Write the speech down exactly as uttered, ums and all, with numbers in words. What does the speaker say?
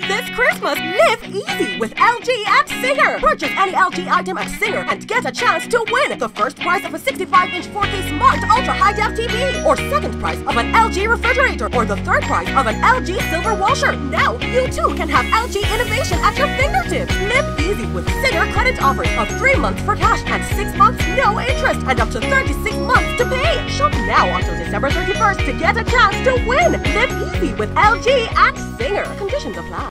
This Christmas, live easy with L G at Singer. Purchase any L G item at Singer and get a chance to win the first prize of a sixty-five inch four K Smart Ultra High Def T V, or second prize of an L G refrigerator, or the third prize of an L G silver washer. Now, you too can have L G innovation at your fingertips. Live easy with Singer credit offers of three months for cash and six months no interest and up to thirty-six months to pay. Shop now until December thirty-first to get a chance to win. Live easy with L G at Singer. Conditions apply.